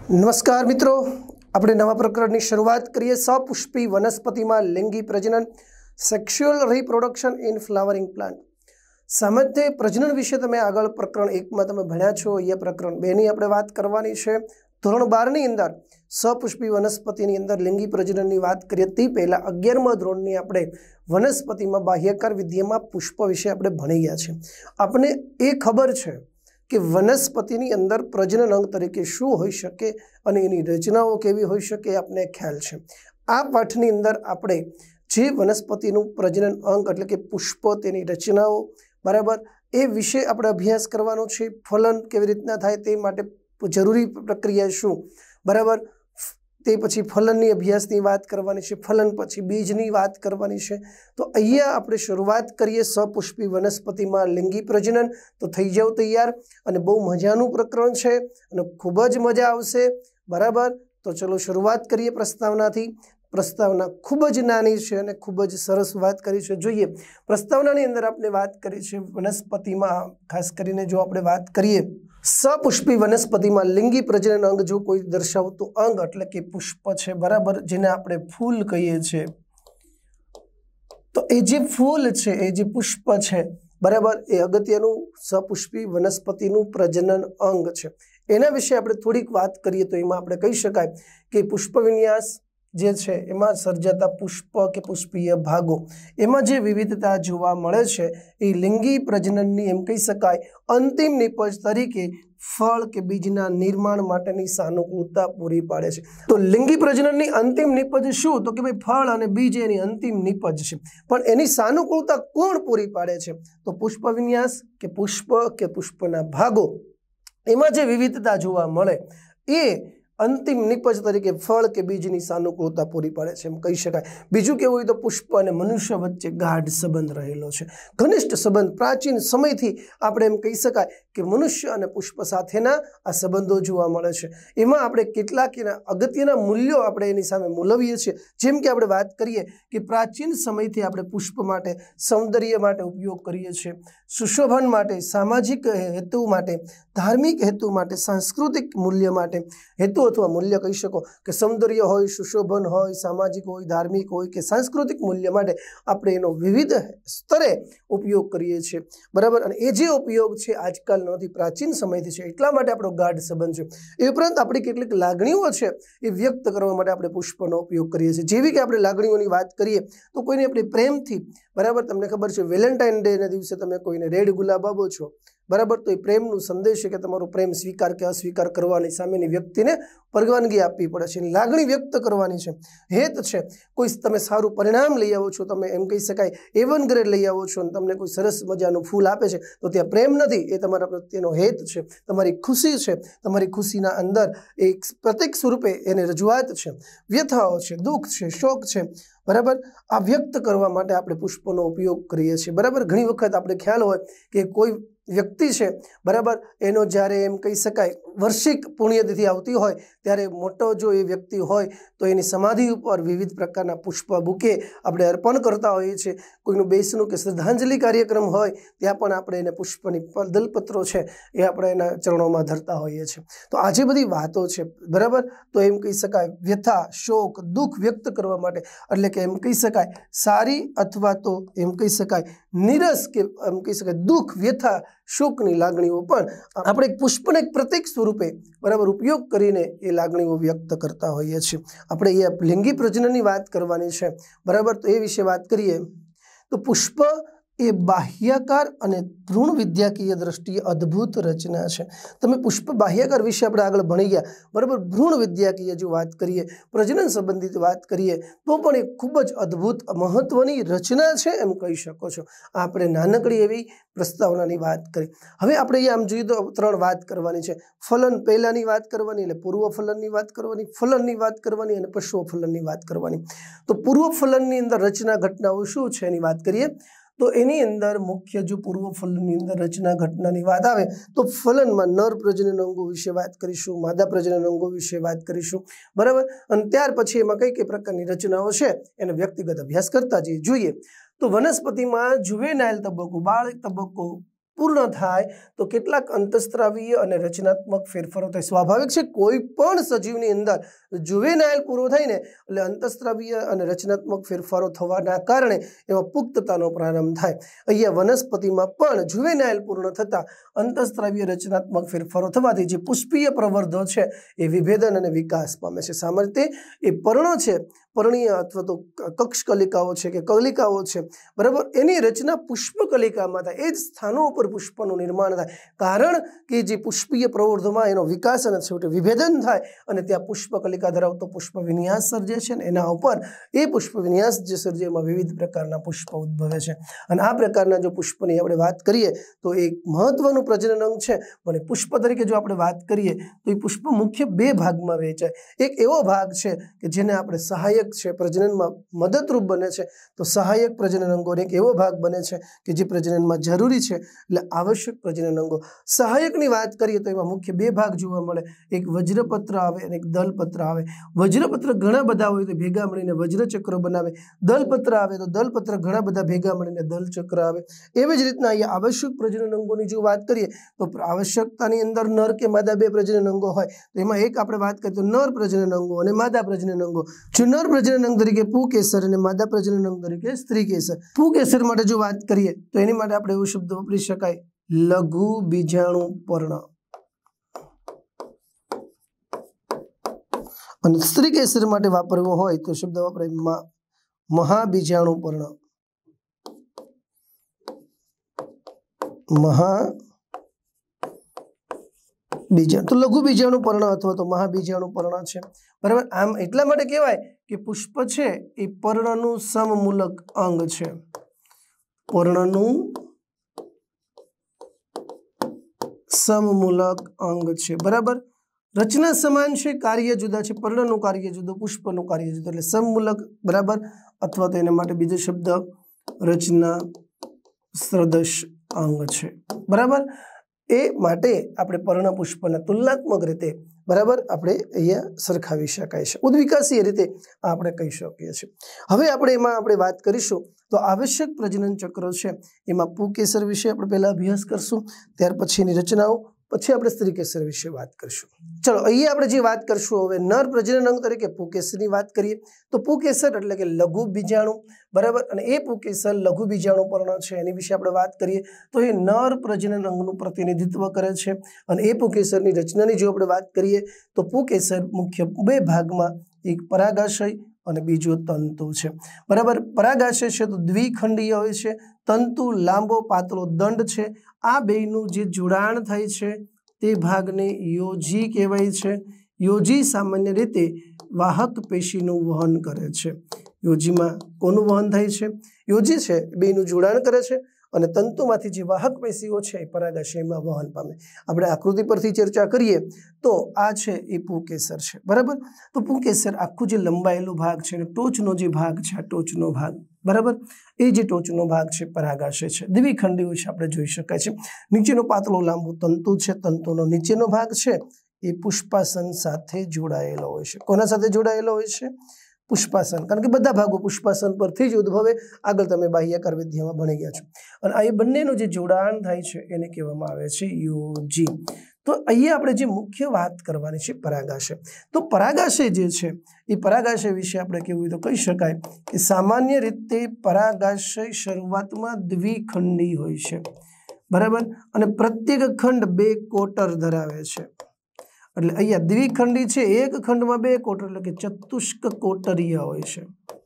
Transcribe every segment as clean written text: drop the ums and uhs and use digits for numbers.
नमस्कार मित्रों, આપણે નવા પ્રકરણની શરૂઆત કરીએ। સપુષ્પી વનસ્પતિમાં લિંગી પ્રજનન, sexual reproduction in flowering plant. સામાન્ય પ્રજનન વિશે તમે આગળ પ્રકરણ 1 માં તમે ભણ્યા છો। અહીંયા પ્રકરણ 2 ની આપણે વાત કરવાની છે। ધોરણ 12 ની અંદર સપુષ્પી વનસ્પતિની અંદર લિંગી પ્રજનનની વાત કરીએ તે પહેલા 11મા ધોરણની આપણે વનસ્પતિમાં બાહ્યકાર વિદ્યામાં પુષ્પ વિશે આપણે ભણી ગયા છે। આપણે એ ખબર છે કે વનસ્પતિની અંદર પ્રજનન અંગ તરીકે શું હોઈ શકે અને એની રચનાઓ કેવી હોઈ શકે આપને ખ્યાલ છે। આ પાઠની અંદર આપણે જે વનસ્પતિનું પ્રજનન અંગ એટલે કે પુષ્પ, તેની રચનાઓ બરાબર એ વિશે આપણે અભ્યાસ કરવાનો છે। ફલન કેવી રીતના થાય તે માટે જરૂરી પ્રક્રિયા શું બરાબર, તે પછી ફલનની અભ્યાસની વાત કરવાની છે। ફલન પછી બીજની વાત કરવાની છે। તો અહીંયા આપણે શરૂઆત કરીએ સપુષ્પી વનસ્પતિમાં લિંગી પ્રજનન। તો થઈ જાવ તૈયાર, અને બહુ મજાનું પ્રકરણ છે અને ખૂબ જ મજા આવશે બરાબર। તો ચલો શરૂઆત કરીએ પ્રસ્તાવનાથી। પ્રસ્તાવના ખૂબ જ નાની છે અને ખૂબ જ સરસ વાત કરી છે। જોઈએ પ્રસ્તાવનાની અંદર આપણે વાત કરી છે વનસ્પતિમાં, ખાસ કરીને જો આપણે વાત કરીએ સપુષ્પી વનસ્પતિમાં લિંગી પ્રજનન અંગ જો કોઈ દર્શાવતું અંગ એટલે કે પુષ્પ છે બરાબર, જેને આપણે ફૂલ કહીએ છીએ। તો એ જે ફૂલ છે, એ જે પુષ્પ છે બરાબર, એ અગત્યનું સપુષ્પી વનસ્પતિનું પ્રજનન અંગ છે। એના વિશે આપણે થોડીક વાત કરીએ તો એમાં આપણે કહી શકાય કે પુષ્પ વિન્યાસ જે છે એમાં સર્જાતા પુષ્પ કે પુષ્પીય ભાગો, એમાં જે વિવિધતા જોવા મળે છે એ લિંગી પ્રજનનની એમ કહી શકાય અંતિમ નિપજ તરીકે ફળ કે બીજના નિર્માણ માટેની સાનુકૂળતા પૂરી પાડે છે। તો લિંગી પ્રજનનની અંતિમ નિપજ શું? તો કે ભાઈ ફળ અને બીજ એની અંતિમ નિપજ છે, પણ એની સાનુકૂળતા કોણ પૂરી પાડે છે? તો પુષ્પ વિન્યાસ કે પુષ્પના ભાગો, એમાં જે વિવિધતા જોવા મળે એ અંતિમ નિપજ તરીકે ફળ કે બીજની સાનુકૂળતા પૂરી પાડે છે એમ કહી શકાય। બીજું કેવું હોય તો પુષ્પ અને મનુષ્ય વચ્ચે ગાઢ સંબંધ રહેલો છે, ઘનિષ્ઠ સંબંધ। પ્રાચીન સમયથી આપણે એમ કહી શકાય કે મનુષ્ય અને પુષ્પ સાથેના આ સંબંધો જોવા મળે છે। એમાં આપણે કેટલાક એના અગત્યના મૂલ્યો આપણે એની સામે મૂલવીએ છીએ। જેમ કે આપણે વાત કરીએ કે પ્રાચીન સમયથી આપણે પુષ્પ માટે સૌંદર્ય માટે ઉપયોગ કરીએ છીએ, સુશોભન માટે, સામાજિક હેતુ માટે, ધાર્મિક હેતુ માટે, સાંસ્કૃતિક મૂલ્ય માટે હેતુ અથવા મૂલ્ય કહી શકો કે સૌંદર્ય હોય, સુશોભન હોય, સામાજિક હોય, ધાર્મિક હોય કે સાંસ્કૃતિક મૂલ્ય માટે આપણે એનો વિવિધ સ્તરે ઉપયોગ કરીએ છીએ બરાબર। અને એ જે ઉપયોગ છે આજકાલ નથી, પ્રાચીન સમયથી છે, એટલા માટે આપણો ગાઢ સંબંધ છે। એ ઉપરાંત આપણી કેટલીક લાગણીઓ છે એ વ્યક્ત કરવા માટે આપણે પુષ્પનો ઉપયોગ કરીએ છીએ। જેવી કે આપણે લાગણીઓની વાત કરીએ તો કોઈને આપણે પ્રેમથી બરાબર, તમને ખબર છે વેલેન્ટાઇન ડેના દિવસે તમે કોઈને રેડ ગુલાબ આપો છો બરાબર, તો એ પ્રેમનું સંદેશ છે કે તમારો પ્રેમ સ્વીકાર કે અસ્વીકાર કરવાની સામેની વ્યક્તિને પરવાનગી આપવી પડે છે, લાગણી વ્યક્ત કરવાની છે, હેત છે। કોઈ તમે સારું પરિણામ લઈ આવો છો, તમે એમ કહી શકાય A1 ગ્રેડ લઈ આવો છો અને તમને કોઈ સરસ મજાનું ફૂલ આપે છે, તો ત્યાં પ્રેમ નથી, એ તમારા પ્રત્યેનો હેત છે, તમારી ખુશી છે। તમારી ખુશીના અંદર એક પ્રતીક સ્વરૂપે એની રજૂઆત છે, વ્યથાઓ છે, દુઃખ છે, શોક છે બરાબર। આ વ્યક્ત કરવા માટે આપણે પુષ્પનો ઉપયોગ કરીએ છીએ બરાબર। ઘણી વખત આપણે ખ્યાલ હોય કે કોઈ વ્યક્તિ છે બરાબર, એનો જ્યારે એમ કહી શકાય વાર્ષિક પુણ્યતિથિ આવતી હોય ત્યારે મોટો જો એ વ્યક્તિ હોય તો એની સમાધિ ઉપર વિવિધ પ્રકારના પુષ્પ બુકે આપણે અર્પણ કરતા હોઈએ છીએ। કોઈનું બેસણું કે શ્રદ્ધાંજલિ કાર્યક્રમ હોય ત્યાં પણ આપણે એને પુષ્પની દલપત્રો છે એ આપણે એના ચરણોમાં ધરતા હોઈએ છીએ। તો આ જે બધી વાતો છે બરાબર, તો એમ કહી શકાય વ્યથા, શોક, દુઃખ વ્યક્ત કરવા માટે, એટલે કે એમ કહી શકાય સારી અથવા તો એમ કહી શકાય નિરસ કે એમ કહી શકાય દુઃખ, વ્યથા, શોકની લાગણીઓ પણ આપણે પુષ્પને એક પ્રતીક સ્વરૂપે બરાબર ઉપયોગ કરીને એ લાગણીઓ વ્યક્ત કરતા હોઈએ છીએ। આપણે એ લિંગી પ્રજનનની વાત કરવાની છે બરાબર। તો એ વિશે વાત કરીએ તો પુષ્પ એ બાહ્યાકાર અને ભ્રૂણ વિદ્યાકીય દ્રષ્ટિએ અદ્ભુત રચના છે। તમે પુષ્પ બાહ્યાકાર વિશે આપણે આગળ ભણી ગયા બરાબર। ભ્રૂણ વિદ્યાકીય જો વાત કરીએ, પ્રજનન સંબંધિત વાત કરીએ તો પણ એ ખૂબ જ અદ્ભુત મહત્વની રચના છે એમ કહી શકો છો। આપણે નાનકડી એવી પ્રસ્તાવનાની વાત કરી। હવે આપણે અહીંયા આમ જોઈએ તો 3 વાત કરવાની છે। ફલન પહેલાની વાત કરવાની, એટલે પૂર્વ ફલનની વાત કરવાની, ફલનની વાત કરવાની અને પશ્વ ફલનની વાત કરવાની। તો પૂર્વ ફલનની અંદર રચના ઘટનાઓ શું છે એની વાત કરીએ તો એની અંદર મુખ્ય જો પૂર્વ ફલનની અંદર રચના ઘટનાની વાત આવે તો ફલનમાં નર પ્રજનન અંગો વિશે વાત કરીશું, માદા પ્રજનન અંગો વિશે વાત કરીશું બરાબર। અને ત્યાર પછી એમાં કઈ કઈ પ્રકારની રચનાઓ છે એને વ્યક્તિગત અભ્યાસ કરતા જઈએ। જોઈએ તો વનસ્પતિમાં જુવેનાઇલ તબક્કો, બાળ તબક્કો, પૂર્ણ થાય તો કેટલાક અંતઃસ્ત્રાવીય અને રચનાત્મક ફેરફારો થાય। સ્વાભાવિક છે કોઈ પણ સજીવની અંદર જુવેનાઇલ પૂરો થાય ને એટલે અંતઃસ્ત્રાવીય અને રચનાત્મક ફેરફારો થવાના કારણે એમાં પુખ્તતાનો પ્રારંભ થાય। અહીંયા વનસ્પતિમાં પણ જુવેનાઇલ પૂર્ણ થતાં અંતઃસ્ત્રાવીય રચનાત્મક ફેરફારો થવાથી જે પુષ્પીય પ્રવર્ધો છે એ વિભેદન અને વિકાસ પામે છે। સામાન્ય રીતે એ પર્ણ છે, પર્ણીય અથવા તો કક્ષ કલિકાઓ છે કે કલિકાઓ છે, બરાબર, એની રચના પુષ્પ કલિકામાં થાય। એ જ સ્થાનો ઉપર પુષ્પનું નિર્માણ થાય, કારણ કે જે પુષ્પીય પ્રવર્ધોમાં એનો વિકાસ અને છેવટે વિભેદન થાય અને ત્યાં પુષ્પ કલિકા ધરાવતો પુષ્પ વિન્યાસ સર્જે છે ને એના ઉપર એ પુષ્પ વિન્યાસ જે સર્જે એમાં વિવિધ પ્રકારના પુષ્પ ઉદ્ભવે છે। અને આ પ્રકારના જો પુષ્પની આપણે વાત કરીએ તો એક મહત્વનું પ્રજનન અંગ છે। અને પુષ્પ તરીકે જો આપણે વાત કરીએ તો એ પુષ્પ મુખ્ય બે ભાગમાં વહેંચાય। એક એવો ભાગ છે કે જેને આપણે સહાયક છે, પ્રજનનમાં મદદરૂપ બને છે, તો સહાયક પ્રજનન અંગોને એક એવો ભાગ બને છે કે જે પ્રજનનમાં જરૂરી છે, એટલે આવશ્યક પ્રજનન અંગો। સહાયકની વાત કરીએ તો એમાં મુખ્ય બે ભાગ જોવા મળે, એક વજ્રપત્ર આવે અને એક દલપત્ર આવે। વજ્રપત્ર ઘણા બધા હોય તો ભેગા મળીને વજ્રચક્ર બનાવે, દલપત્ર આવે તો દલપત્ર ઘણા બધા ભેગા મળીને દલચક્ર આવે। એવી જ રીતના અહીંયા આવશ્યક પ્રજનન અંગોની જો વાત કરીએ તો આવશ્યકતાની અંદર નર કે માદા બે પ્રજનન અંગો હોય, તો એમાં એક આપણે વાત કરીએ તો નર પ્રજનન અંગો અને માદા પ્રજનન અંગો। જો નર પ્રજનન અંગ તરીકે પુંકેસર અને માદા પ્રજનન અંગ તરીકે સ્ત્રીકેસર। પુંકેસર માટે જો વાત કરીએ તો એની માટે આપણે એવો શબ્દ વાપરી શકાય લઘુ બીજાણુ પર્ણ, અને સ્ત્રીકેસર માટે વાપરવો હોય તો શબ્દ વાપરાય મહાબીજાણુ પર્ણ, મહાબીજાણુ। તો લઘુ બીજાણુ પર્ણ અથવા તો મહાબીજાણુ પર્ણ છે, બરાબર। આમ એટલા માટે કહેવાય કે પુષ્પ છે એ પર્ણનું સમમૂલક અંગ છે, પર્ણનું સમમૂલક અંગ છે, બરાબર। રચના સમાન છે, કાર્ય જુદા છે, પર્ણનું કાર્ય જુદું, પુષ્પનું કાર્ય જુદું, એટલે સમમૂલક, બરાબર। અથવા તો એના માટે બીજો શબ્દ રચના સદૃશ અંગ છે, બરાબર। એ માટે આપણે પર્ણ પુષ્પના તુલનાત્મક રીતે, બરાબર, આપણે અહીંયા સરખાવી શકાય છે, ઉદ્વિકાસીય રીતે આપણે કહી શકીએ છીએ। હવે આપણે એમાં આપણે વાત કરીશું તો આવશ્યક પ્રજનન ચક્ર છે એમાં પુંકેસર વિશે આપણે પહેલા અભ્યાસ કરશું, ત્યાર પછીની રચનાઓ, પછી આપણે સ્ત્રીકેસર વિશે વાત કરીશું। ચલો અહીંયા આપણે જે વાત કરશું હવે નર પ્રજનન અંગ તરીકે પુંકેસરની વાત કરીએ તો પુંકેસર એટલે કે લઘુ બીજાણુ, બરાબર, અને એ પુંકેસર લઘુ બીજાણુ પર્ણ છે એની વિશે આપણે વાત કરીએ તો એ નર પ્રજનન અંગનું પ્રતિનિધિત્વ કરે છે। અને એ પુંકેસરની રચનાની જો આપણે વાત કરીએ તો પુંકેસર મુખ્ય બે ભાગમાં, એક પરાગાશય અને બીજો તંતુ છે, બરાબર। પરાગાશય છે તો દ્વિખંડીય હોય છે, તંતુ લાંબો પાતળો દંડ છે। આ બેયનું જે જોડાણ થાય છે તે ભાગને યોજી કહેવાય છે। યોજી સામાન્ય રીતે વાહક પેશીનું વહન કરે છે। યોજીમાં કોનું વહન થાય છે? યોજી છે બેયનું જોડાણ કરે છે અને તંતુમાંથી જે વાહક પેશીઓ છે એ પરાગાશયમાં વહન પામે। આપણે આકૃતિ પરથી ચર્ચા કરીએ તો આ છે એ પુંકેસર છે, બરાબર। તો પુંકેસર આખું જે લંબાયેલું ભાગ છે અને ટોચનો જે ભાગ છે, આ ટોચનો ભાગ, બરાબર, એ જે ટોચનો ભાગ છે પરાગાશય છે, દ્વિખંડીય છે, આપણે જોઈ શકાય છે। નીચેનો પાતળો લાંબુ તંતુ છે, તંતુનો નીચેનો ભાગ છે એ પુષ્પાસન સાથે જોડાયેલો હોય છે। કોના સાથે જોડાયેલો હોય છે? પુષ્પાસન, કારણ કે બધા ભાગો પુષ્પાસન પરથી જ ઉદ્ભવે, આગળ તમે બાહ્યકાર વિદ્યામાં ભણી ગયા છો। અને આ એ બંનેનું જે જોડાણ થાય છે એને કહેવામાં આવે છે યોજી। તો અહીંયા આપણે જે મુખ્ય વાત કરવાની છે પરાગાશય, તો પરાગાશય જે છે એ પરાગાશય વિશે આપણે કેવું હોય તો કહી શકાય કે સામાન્ય રીતે પરાગાશય શરૂઆતમાં દ્વિખંડી હોય છે, બરાબર, અને પ્રત્યેક ખંડ બે કોટર ધરાવે છે। એટલે અહીંયા દ્વિખંડી છે, એક ખંડમાં બે કોટર એટલે કે ચતુષ્ક કોટરીય હોય છે,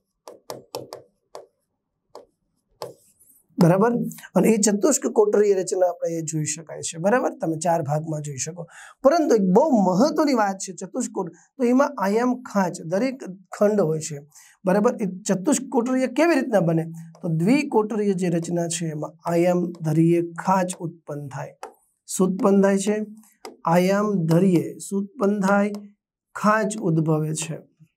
બરાબર। અને એ ચતુષ્ક કોટરીય રચના આપણે એ જોઈ શકાય છે, બરાબર, તમે ચાર ભાગમાં જોઈ શકો। પરંતુ એક બહુ મહત્વની વાત છે ચતુષ્ક, તો એમાં આયામ ખાંચ દરેક ખંડ હોય છે, બરાબર। એ ચતુષ્ક કોટરીય કેવી રીતના બને? તો દ્વિકોટરીય જે રચના છે એમાં આયામ ધરીય ખાંચ ઉત્પન્ન થાય। શું ઉત્પન્ન થાય છે? આયામ ધરીએ શું ઉત્પન્ન થાય? ખાંચ ઉદ્ભવે છે।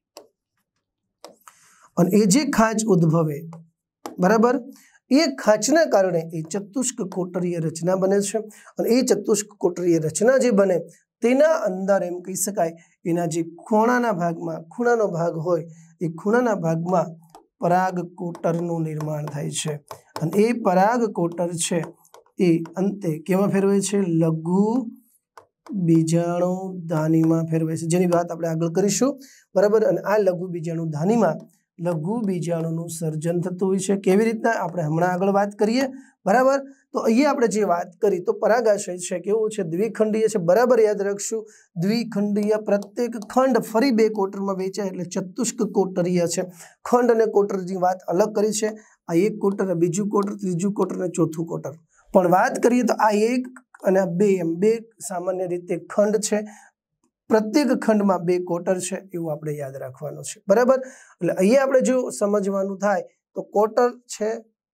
અને એ જે ખાંચ ઉદ્ભવે, બરાબર, એ ખાંચના કારણે એ ચતુષ્ક કોટરીય રચના બને છે। અને એ ચતુષ્ક કોટરીય રચના જે બને તેના અંદર એમ કહી શકાય એના જે ખૂણાના ભાગમાં, ખૂણાનો ભાગ હોય એ ખૂણાના ભાગમાં પરાગ કોટરનું નિર્માણ થાય છે। અને એ પરાગ કોટર છે એ અંતે કેમાં ફેરવે છે? લઘુ બીજાણુધાનીમાં ફેરવે છે, જેની વાત આપણે આગળ કરીશું, બરાબર। અને આ લઘુ બીજાણુધાનીમાં લઘુ બીજાણુનું સર્જન થતું હોય છે। કેવી રીતના આપણે હમણાં આગળ વાત કરીએ, બરાબર। તો અહીંયા આપણે જે વાત કરી તો પરાગાશય છે કેવું છે? દ્વિખંડીય છે, બરાબર યાદ રાખશું। દ્વિખંડીય પ્રત્યેક ખંડ ફરી 2 કોટરમાં વહેંચાય એટલે ચતુષ્ક કોટરીય છે। ખંડ અને કોટરની વાત અલગ કરી છે, આ 1 કોટર, બીજું કોટર, ત્રીજું કોટર અને ચોથું કોટર। પણ વાત કરીએ તો આ 1 અને 2 એમ 2 સામાન્ય રીતે ખંડ છે, પ્રત્યેક ખંડમાં 2 કોટર છે, એવું આપણે યાદ રાખવાનું છે, બરાબર। એટલે અહીંયા આપણે જો સમજવાનું થાય તો કોટર છે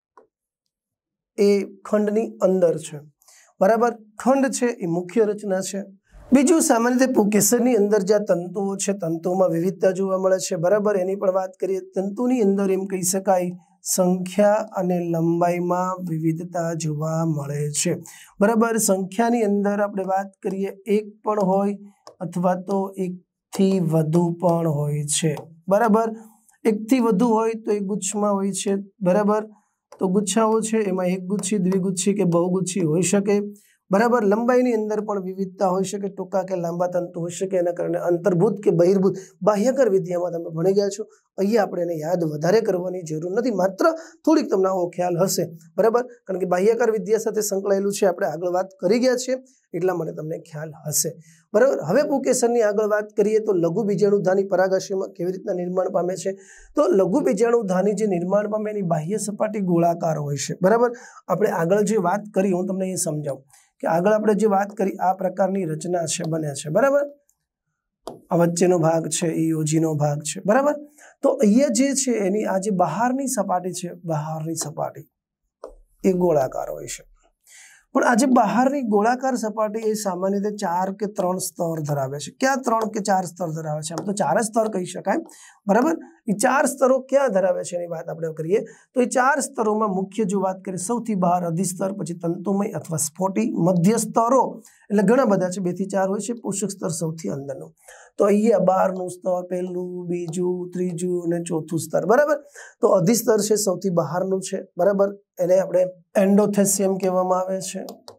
એ ખંડની અંદર છે, બરાબર। ખંડ છે એ મુખ્ય રચના છે। બીજું સામાન્ય રીતે પુંકેસરની અંદર જ્યાં તંતુઓ છે, તંતુઓમાં વિવિધતા જોવા મળે છે, બરાબર। એની પણ વાત કરીએ, તંતુની અંદર એમ કહી શકાય સંખ્યા અને લંબાઈમાં વિવિધતા જોવા મળે છે, બરાબર। સંખ્યાની અંદર આપણે વાત કરીએ 1 પણ હોય અથવા તો 1 થી વધુ પણ હોય છે, બરાબર। 1 થી વધુ હોય તો એ ગુચ્છમાં હોય છે, બરાબર। તો ગુચ્છાઓ છે એમાં એકગુચ્છી, દ્વિગુચ્છી કે બહુગુચ્છી હોઈ શકે, બરાબર। લંબાઈની અંદર પણ વિવિધતા હોઈ શકે, ટૂંકા કે લાંબા તંતુ હોઈ શકે, એના કારણે અંતર્ભૂત કે બહિર્ભૂત બાહ્યકર વિદ્યામાં તમે ભણી ગયા છો, અહીંયા આપણે એને યાદ વધારે કરવાની જરૂર નથી, માત્ર થોડીક તમને આવો ખ્યાલ હશે, બરાબર। કારણ કે બાહ્યકર વિદ્યા સાથે સંકળાયેલું છે, આપણે આગળ વાત કરી ગયા છીએ એટલા માટે તમને ખ્યાલ હશે, બરાબર। હવે પુંકેસરની આગળ વાત કરીએ તો લઘુ બીજાણુધાની પરાગાશયમાં કેવી રીતના નિર્માણ પામે છે? તો લઘુ બીજાણુધાની જે નિર્માણ પામે એની બાહ્ય સપાટી ગોળાકાર હોય છે, બરાબર। આપણે આગળ જે વાત કરી હું તમને એ સમજાવું કે આગળ આપણે જે વાત કરી આ પ્રકારની રચના છે, બને છે, બરાબર। આ વચ્ચેનો ભાગ છે એ યોજીનો ભાગ છે, બરાબર। તો અહીંયા જે છે એની આ જે બહારની સપાટી છે, બહારની સપાટી એ ગોળાકાર હોય છે, પણ આ જે બહારની ગોળાકાર સપાટી એ સામાન્ય રીતે 4 કે 3 સ્તર ધરાવે છે। ક્યાં 3 કે 4 સ્તર ધરાવે છે? આમ તો 4 સ્તર કહી શકાય, બરાબર। એ 4 સ્તરો ક્યાં ધરાવે છે એની વાત આપણે કરીએ તો એ 4 સ્તરોમાં મુખ્ય જો વાત કરીએ, સૌથી બહાર અધિસ્તર, પછી તંતુમય અથવા સ્ફોટી, મધ્ય સ્તરો એટલે ઘણા બધા છે, 2 થી 4 હોય છે, પોષક સ્તર સૌથી અંદરનું। તો અહીંયા બહારનું સ્તર 1લું, 2જું, 3જું અને 4થું સ્તર, બરાબર। તો અધિસ્તર છે સૌથી બહારનું છે, બરાબર। એને આપણે એન્ડોથેસિયમ કહેવામાં આવે છે।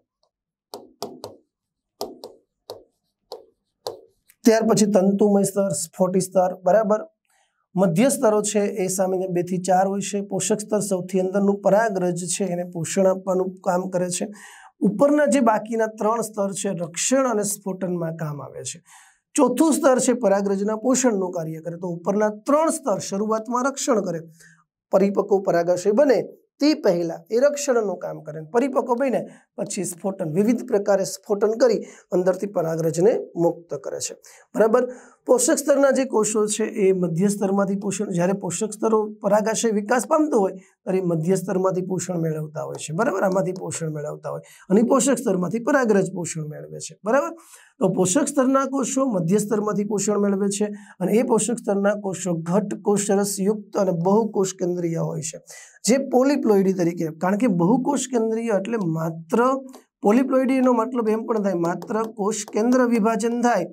ત્યાર પછી તંતુમય સ્તર, સ્ફોટી સ્તર, બરાબર। મધ્ય સ્તરો છે એ સામાન્ય 2 થી 4 હોય છે। પોષક સ્તર સૌથી અંદરનું પરાગરજ છે એને પોષણ આપવાનું કામ કરે છે। ઉપરના જે બાકીના 3 સ્તર છે રક્ષણ અને સ્ફોટનમાં કામ આવે છે। ચોથું સ્તર છે પરાગરજના પોષણનું કાર્ય કરે। તો ઉપરના 3 સ્તર શરૂઆતમાં રક્ષણ કરે, પરિપક્વ પરાગાશય બને તે પહેલા એ રક્ષણનું કામ કરે, પરિપક્વ બને પછી સ્ફોટન, વિવિધ પ્રકારે સ્ફોટન કરી અંદરથી પરાગરજને મુક્ત કરે છે, બરાબર। પોષક સ્તરના જે કોષો છે એ મધ્ય સ્તરમાંથી પોષણ, જ્યારે પોષક સ્તરો પરાગાશય વિકાસ પામતો હોય ત્યારે મધ્ય સ્તરમાંથી પોષણ મેળવતા હોય છે, બરાબર। આમાંથી પોષણ મેળવતા હોય અને પોષક સ્તરમાંથી પરાગરજ પોષણ મેળવે છે, બરાબર। તો પોષક સ્તરના કોષો મધ્ય સ્તરમાંથી પોષણ મેળવે છે અને એ પોષક સ્તરના કોષો ઘટ કોષરસ યુક્ત અને બહુકોષ કેન્દ્રીય હોય છે, જે પોલિપ્લોઇડી તરીકે, કારણ કે બહુકોષ કેન્દ્રીય એટલે માત્ર પોલિપ્લોઇડીનો મતલબ એમ પણ થાય માત્ર કોષ કેન્દ્ર વિભાજન થાય,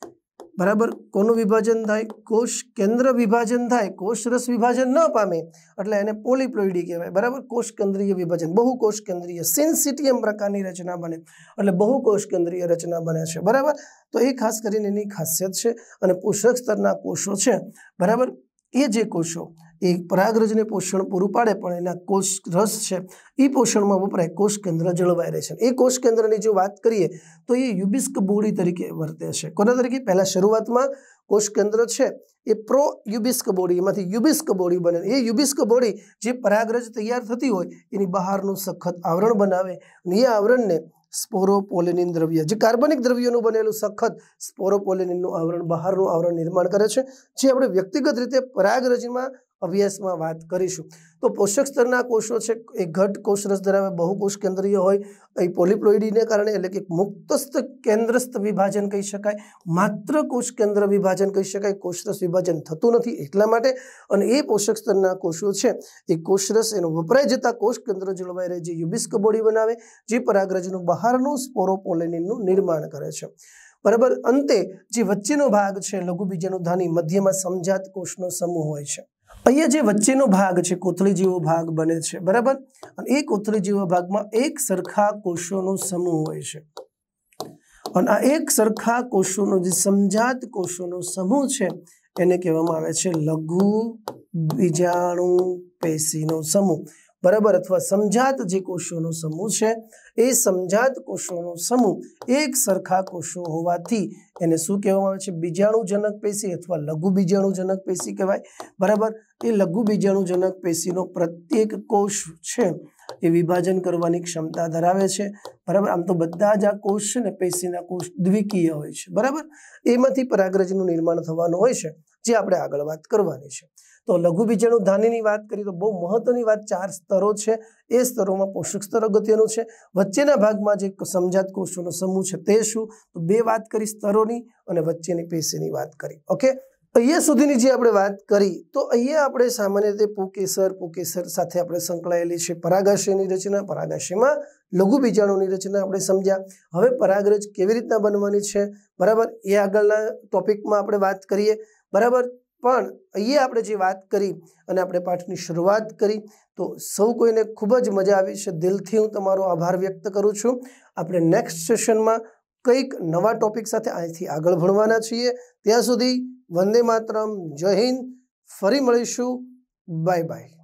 બરાબર। કોનું વિભાજન થાય? કોષ કેન્દ્ર વિભાજન થાય, કોષરસ વિભાજન ન પામે એટલે એને પોલિપ્લોઇડી કહેવાય, બરાબર। કોષ કેન્દ્રીય વિભાજન, બહુકોષ કેન્દ્રીય સિન્સિટિયમ પ્રકારની રચના બને એટલે બહુકોષ કેન્દ્રીય રચના બને છે, બરાબર। તો એ ખાસ કરીને એની ખાસિયત છે। અને પોષક સ્તરના કોષો છે, બરાબર, એ જે કોષો એ પરાગરજને પોષણ પૂરું પાડે પણ એના કોષ રસ છે એ પોષણમાં વપરાય, કોષ કેન્દ્ર જળવાઈ રહે છે। એ કોષ કેન્દ્રની જો વાત કરીએ તો એ યુબિસ્ક બોડી તરીકે વર્તે છે। કોના તરીકે? પહેલા શરૂઆતમાં કોષ કેન્દ્ર છે એ પ્રો યુબિસ્ક બોડી, એમાંથી યુબિસ્ક બોડી બને, એ યુબિસ્ક બોડી જે પરાગરજ તૈયાર થતી હોય એની બહારનું સખત આવરણ બનાવે અને એ આવરણને સ્પોરોપોલેનિન દ્રવ્ય, જે કાર્બનિક દ્રવ્યોનું બનેલું સખત સ્પોરોપોલેનિનનું આવરણ, બહારનું આવરણ નિર્માણ કરે છે, જે આપણે વ્યક્તિગત રીતે પરાગરજમાં અભ્યાસમાં વાત કરીશું। તો પોષક સ્તરના કોષો છે એ ઘટ કોષરસ ધરાવે, બહુકોષ કેન્દ્રીય હોય, એ પોલિપ્લોઇડીને કારણે એટલે કે મુક્તસ્થ કેન્દ્રસ્થ વિભાજન કહી શકાય, માત્ર કોષ કેન્દ્ર વિભાજન કહી શકાય, કોષરસ વિભાજન થતું નથી એટલા માટે। અને એ પોષક સ્તરના કોષો છે એ કોષરસ એનો વપરાય જતા કોષ કેન્દ્ર જળવાઈ રહે, જે યુબિસ્ક બોડી બનાવે, જે પરાગરજનું બહારનું સ્પોરોપોલેનિનનું નિર્માણ કરે છે, બરાબર। અંતે જે વચ્ચેનો ભાગ છે લઘુ બીજાણુધાની, મધ્યમાં સમજાત કોષનો સમૂહ હોય છે। અહીંયા જે વચ્ચેનો ભાગ છે કોથળી જેવો ભાગ બને છે, બરાબર, અને એ કોથળી જેવા ભાગમાં એક સરખા કોષોનો સમૂહ હોય છે અને આ એક સરખા કોષોનો જે સમજાત કોષોનો સમૂહ છે એને કહેવામાં આવે છે લઘુ બીજાણુ પેશીનો સમૂહ, બરાબર, અથવા સમજાત જે કોષોનો સમૂહ છે એ સમજાત કોષોનો સમૂહ એક સરખા કોષો હોવાથી એને શું કહેવામાં આવે છે? બીજાણુજનક પેશી અથવા લઘુ બીજાણુજનક પેશી કહેવાય, બરાબર। એ લઘુ બીજાણુજનક પેશીનો પ્રત્યેક કોષ છે એ વિભાજન કરવાની ક્ષમતા ધરાવે છે, બરાબર। આમ તો બધા જ આ કોષ છે ને પેશીના કોષ દ્વિકીય હોય છે, બરાબર। એમાંથી પરાગરજનું નિર્માણ થવાનું હોય છે, જે આપણે આગળ વાત કરવાની છે। તો લઘુ બીજાણુ ધાનીની વાત કરીએ તો બહુ મહત્વની વાત, 4 સ્તરો છે, એ સ્તરોમાં પોષક સ્તર અગત્યનું છે। વચ્ચેના ભાગમાં જે સમજાત કોષોનો સમૂહ છે તે શું? તો 2 વાત કરી સ્તરોની અને વચ્ચેની પેશીની વાત કરી, ઓકે। અહીંયા સુધીની જે આપણે વાત કરી તો અહીંયા આપણે સામાન્ય રીતે પુકેસર સાથે આપણે સંકળાયેલી છે પરાગાશયની રચના, પરાગાશયમાં લઘુ બીજાણુની રચના આપણે સમજ્યા। હવે પરાગરજ કેવી રીતના બનવાની છે, બરાબર, એ આગળના ટોપિકમાં આપણે વાત કરીએ, બરાબર। પણ અહીંયા આપણે જે વાત કરી અને આપણે પાઠની શરૂઆત કરી તો સૌ કોઈને ખૂબ જ મજા આવી છે, દિલથી હું તમારો આભાર વ્યક્ત કરું છું। આપણે નેક્સ્ટ સેશનમાં કંઈક નવા ટોપિક સાથે અહીંથી આગળ ભણવાના છીએ। ત્યાં સુધી વંદે માતરમ, જય હિન્દ, ફરી મળીશું, બાય બાય।